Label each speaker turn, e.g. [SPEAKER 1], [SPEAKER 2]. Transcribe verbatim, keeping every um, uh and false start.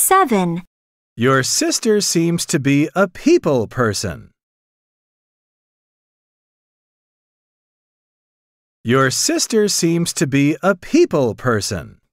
[SPEAKER 1] seven.
[SPEAKER 2] Your sister seems to be a people person. Your sister seems to be a people person.